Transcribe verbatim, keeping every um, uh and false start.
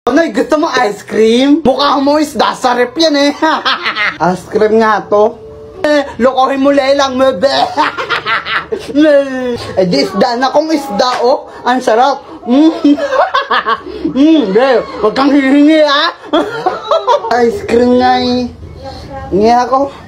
Anoy, gusto mo ice cream? Mukha mo isda sa rep yan eh. Ice cream nga to. Eh, lokohin mo lang mo, be. Eh, di isda na kong isda, oh. Ang sarap. Mm. Mm, be, huwag kang hihingi, ah. Ice cream nga eh. Nga ako.